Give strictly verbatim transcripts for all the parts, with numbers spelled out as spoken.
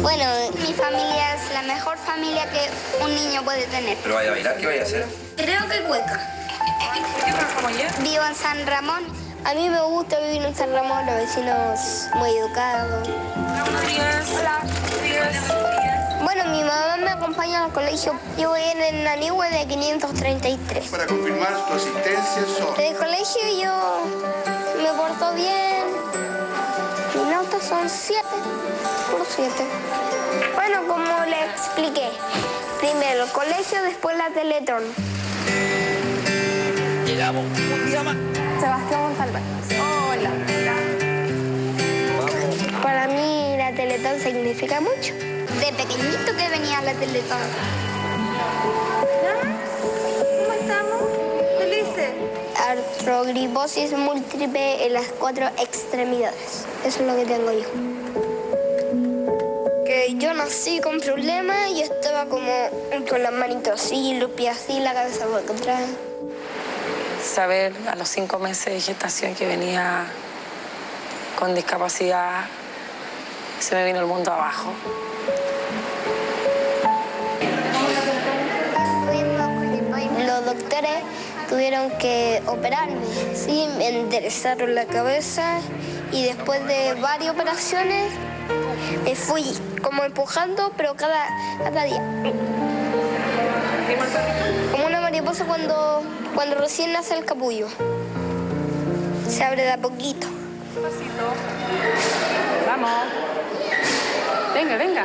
Bueno, mi familia es la mejor familia que un niño puede tener. ¿Pero vaya a bailar? ¿Qué vaya a hacer? Creo que cueca. ¿Qué trabajamos allá? Vivo en San Ramón. A mí me gusta vivir en San Ramón, los vecinos muy educados. Buenos días. Hola. Buenos días. Bueno, mi mamá me acompaña al colegio. Yo voy en el Nanihue de quinientos treinta y tres. Para confirmar tu asistencia son... En el colegio yo me porto bien. Mis notas son siete por siete. Bueno, como le expliqué, primero el colegio, después la Teletón. Llegamos un día más. Sebastián Montalbán. Hola. Vamos. Para mí la Teletón significa mucho. De pequeñito que venía a la Teletón. ¿Cómo estamos? Felices. Artrogriposis múltiple en las cuatro extremidades. Eso es lo que tengo yo. Que yo nací con problemas y estaba como con las manitos así, los pies así, la cabeza por atrás. Saber a los cinco meses de gestación que venía con discapacidad, se me vino el mundo abajo. Los doctores tuvieron que operarme, sí, me enderezaron la cabeza y después de varias operaciones me fui como empujando, pero cada, cada día. Como una mariposa cuando, cuando recién nace el capullo. Se abre de a poquito. Pasito. Vamos. Venga, venga.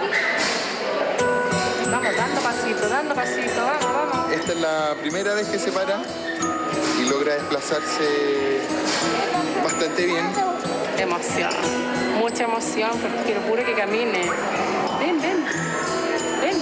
Vamos, dando pasito, dando pasito. Vamos, vamos. Esta es la primera vez que se para y logra desplazarse bastante bien. Emoción. Mucha emoción, porque quiero puro que camine. Ven, ven. Ven.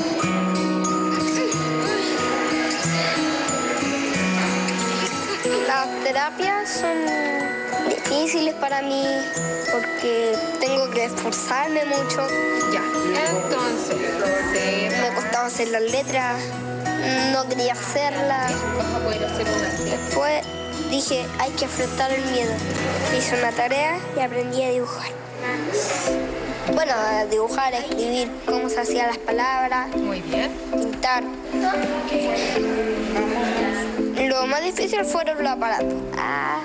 Las terapias son difíciles para mí porque tengo que esforzarme mucho. Ya. Entonces, sí, Me costaba hacer las letras, no quería hacerlas. vas a poder hacer una. Después dije, hay que enfrentar el miedo. Hice una tarea y aprendí a dibujar. Bueno, a dibujar, a escribir, cómo se hacían las palabras, Muy bien. pintar. Lo más difícil fueron los aparatos. Ah.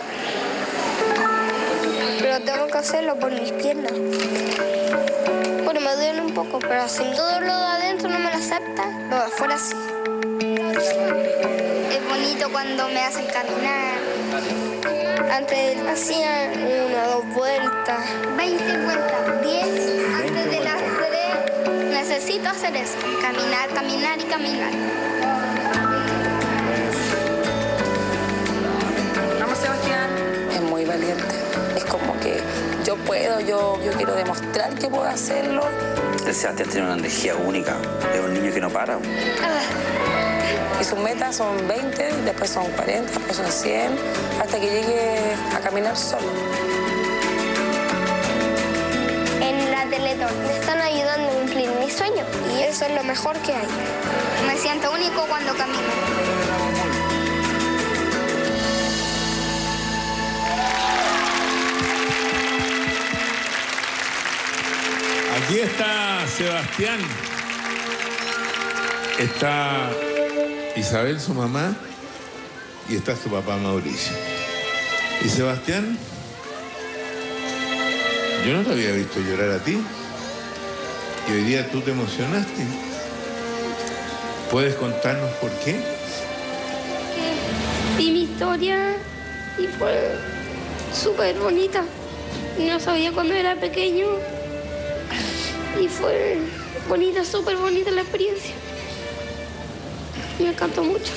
Pero tengo que hacerlo por mis piernas. Bueno, me duele un poco, pero si todo lo de adentro no me lo acepta, lo de afuera sí. Es bonito cuando me hacen caminar. Antes hacían una, dos vueltas, veinte vueltas, diez. Antes de las tres necesito hacer eso. Caminar, caminar y caminar. Vamos, Sebastián. Es muy valiente. Es como que yo puedo, yo, yo quiero demostrar que puedo hacerlo. El Sebastián tiene una energía única. Es un niño que no para. Y sus metas son veinte, después son cuarenta, después son cien, hasta que llegue a caminar solo. En la Teletón me están ayudando a cumplir mi sueño y eso es lo mejor que hay. Me siento único cuando camino. Aquí está Sebastián. Está Isabel, su mamá, y está su papá Mauricio. Y Sebastián, yo no te había visto llorar a ti. Y hoy día tú te emocionaste. ¿Puedes contarnos por qué? Vi mi historia y fue súper bonita. No sabía cuando era pequeño y fue bonita, súper bonita la experiencia. Me encantó mucho.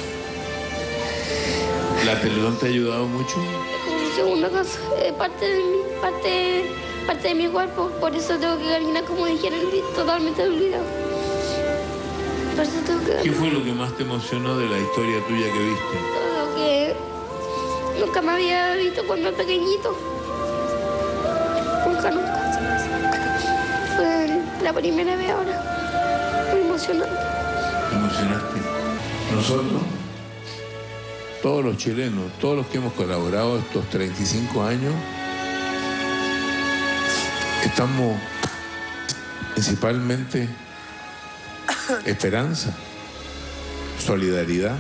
¿La Teletón te ha ayudado mucho? Es mi segunda casa, es parte de mi, parte, parte de mi cuerpo, por eso tengo que caminar como dijeron, totalmente olvidado. Por eso tengo que ¿Qué fue lo que más te emocionó de la historia tuya que viste? todo que nunca me había visto cuando era pequeñito. Nunca, nunca. Fue la primera vez ahora. Muy emocionante. ¿Te emocionaste? Nosotros, todos los chilenos, todos los que hemos colaborado estos treinta y cinco años, estamos principalmente esperanza, solidaridad,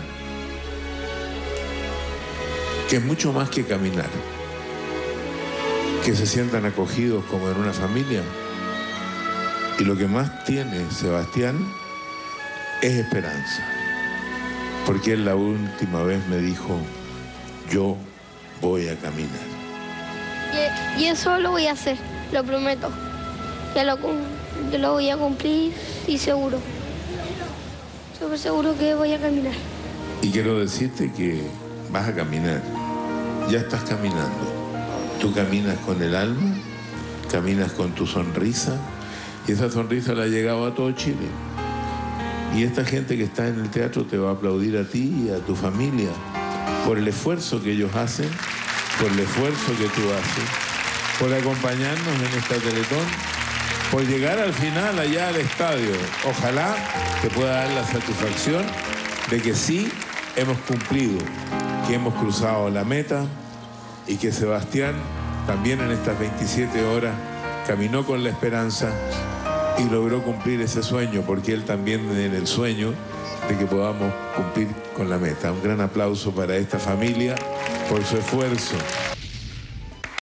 que es mucho más que caminar, que se sientan acogidos como en una familia. Y lo que más tiene Sebastián es esperanza, porque él la última vez me dijo, yo voy a caminar. Y, y eso lo voy a hacer, lo prometo. Ya lo, yo lo voy a cumplir y seguro. Súper seguro que voy a caminar. Y quiero decirte que vas a caminar, ya estás caminando. Tú caminas con el alma, caminas con tu sonrisa, y esa sonrisa la ha llegado a todo Chile. Y esta gente que está en el teatro te va a aplaudir a ti y a tu familia por el esfuerzo que ellos hacen, por el esfuerzo que tú haces, por acompañarnos en esta Teletón, por llegar al final allá al estadio. Ojalá te pueda dar la satisfacción de que sí hemos cumplido, que hemos cruzado la meta y que Sebastián también en estas veintisiete horas caminó con la esperanza y logró cumplir ese sueño, porque él también en el sueño de que podamos cumplir con la meta. Un gran aplauso para esta familia por su esfuerzo.